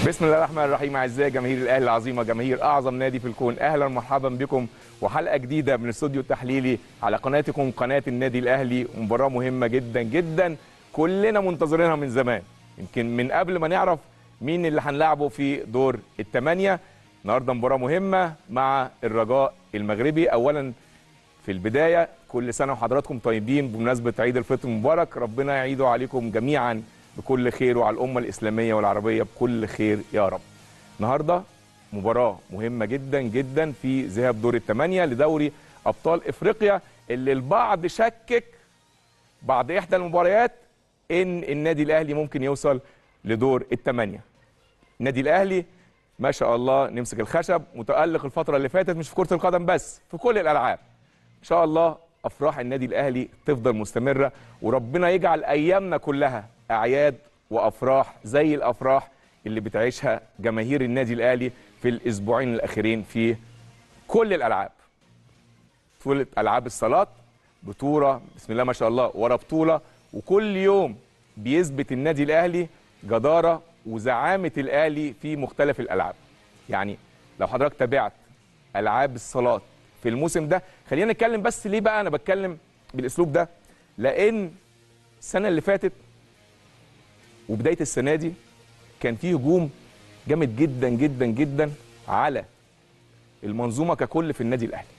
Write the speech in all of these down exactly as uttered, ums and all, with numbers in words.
بسم الله الرحمن الرحيم. اعزائي جماهير الاهلي العظيمه، جماهير اعظم نادي في الكون، اهلا ومرحبا بكم وحلقه جديده من الاستوديو التحليلي على قناتكم قناه النادي الاهلي. مباراه مهمه جدا جدا كلنا منتظرينها من زمان، يمكن من قبل ما نعرف مين اللي هنلعبه في دور الثمانيه. النهارده مباراه مهمه مع الرجاء المغربي. اولا في البدايه كل سنه وحضراتكم طيبين بمناسبه عيد الفطر المبارك، ربنا يعيده عليكم جميعا بكل خير وعلى الأمة الإسلامية والعربية بكل خير يا رب. النهاردة مباراة مهمة جدا جدا في ذهاب دور الثمانية لدوري أبطال إفريقيا، اللي البعض شكك بعد إحدى المباريات إن النادي الأهلي ممكن يوصل لدور الثمانية. النادي الأهلي ما شاء الله نمسك الخشب، متألق الفترة اللي فاتت مش في كرة القدم بس، في كل الألعاب. إن شاء الله أفراح النادي الأهلي تفضل مستمرة، وربنا يجعل أيامنا كلها أعياد وأفراح زي الأفراح اللي بتعيشها جماهير النادي الأهلي في الأسبوعين الأخيرين في كل الألعاب. بطولة ألعاب الصالات، بطولة بسم الله ما شاء الله ورا بطولة، وكل يوم بيثبت النادي الأهلي جدارة وزعامة الأهلي في مختلف الألعاب. يعني لو حضرتك تابعت ألعاب الصالات في الموسم ده، خلينا نتكلم بس ليه بقى أنا بتكلم بالأسلوب ده، لأن السنة اللي فاتت وبداية السنة دي كان فيه هجوم جامد جدا جدا جدا على المنظومة ككل في النادي الأهلي،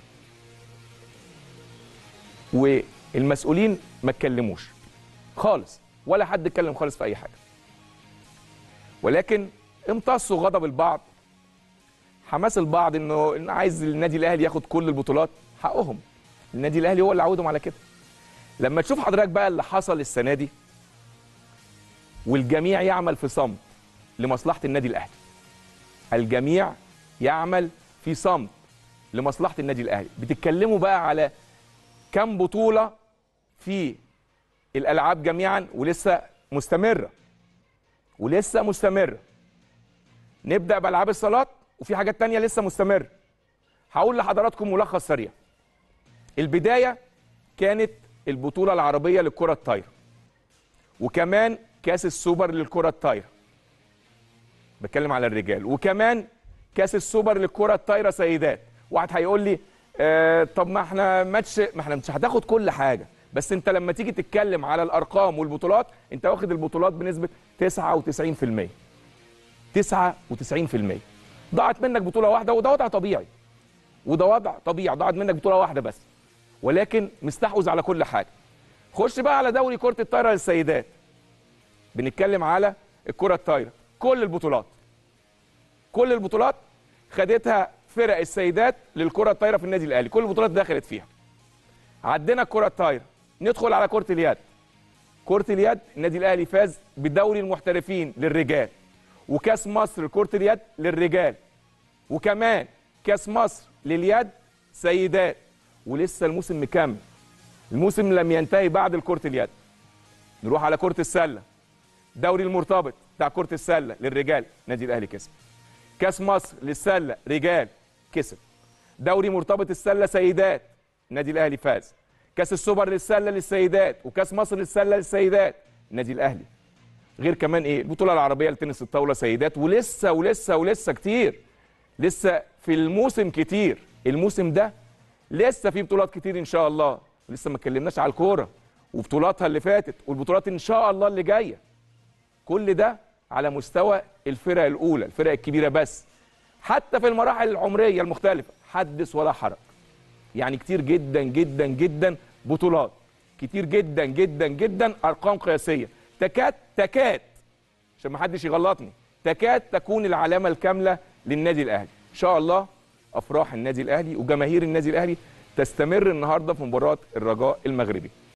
والمسؤولين ما اتكلموش خالص، ولا حد اتكلم خالص في أي حاجة، ولكن امتصوا غضب البعض، حماس البعض انه إن عايز النادي الأهلي ياخد كل البطولات. حقهم، النادي الأهلي هو اللي عودهم على كده. لما تشوف حضرتك بقى اللي حصل السنة دي والجميع يعمل في صمت لمصلحة النادي الأهلي، الجميع يعمل في صمت لمصلحة النادي الأهلي. بتتكلموا بقى على كم بطولة في الألعاب جميعا ولسه مستمرة ولسه مستمرة. نبدأ بألعاب الصالات وفي حاجات تانية لسه مستمرة. هقول لحضراتكم ملخص سريع. البداية كانت البطولة العربية للكرة الطايرة، وكمان كاس السوبر للكرة الطايرة، بتكلم على الرجال، وكمان كاس السوبر للكرة الطايرة سيدات. واحد هيقول لي آه طب ما احنا ماتش، ما احنا مش هتاخد كل حاجة، بس انت لما تيجي تتكلم على الارقام والبطولات انت واخد البطولات بنسبة تسعة وتسعين في المية. تسعة وتسعين في المية. ضاعت منك بطولة واحدة، وده وضع طبيعي، وده وضع طبيعي، ضاعت منك بطولة واحدة بس، ولكن مستحوذ على كل حاجة. خش بقى على دوري كرة الطايرة للسيدات، بنتكلم على الكرة الطايرة، كل البطولات كل البطولات خدتها فرق السيدات للكرة الطايرة في النادي الأهلي، كل البطولات دخلت فيها. عدينا الكرة الطايرة، ندخل على كرة اليد. كرة اليد النادي الأهلي فاز بدوري المحترفين للرجال، وكاس مصر كرة اليد للرجال، وكمان كاس مصر لليد سيدات، ولسه الموسم مكمل، الموسم لم ينتهي بعد كرة اليد. نروح على كرة السلة، دوري المرتبط بتاع كرة السلة للرجال النادي الأهلي كسب، كاس مصر للسلة رجال كسب، دوري مرتبط السلة سيدات النادي الأهلي فاز، كاس السوبر للسلة للسيدات، وكاس مصر للسلة للسيدات النادي الأهلي. غير كمان ايه البطولة العربية لتنس الطاولة سيدات، ولسه ولسه ولسه كتير، لسه في الموسم كتير. الموسم ده لسه في بطولات كتير ان شاء الله، لسه ما اتكلمناش على الكورة وبطولاتها اللي فاتت والبطولات ان شاء الله اللي جايه. كل ده على مستوى الفرق الاولى، الفرق الكبيره بس. حتى في المراحل العمريه المختلفه حدث ولا حرج. يعني كتير جدا جدا جدا بطولات، كتير جدا جدا جدا ارقام قياسيه، تكاد تكاد عشان ما حدش يغلطني، تكاد تكون العلامه الكامله للنادي الاهلي. ان شاء الله افراح النادي الاهلي وجماهير النادي الاهلي تستمر النهارده في مباراه الرجاء المغربي.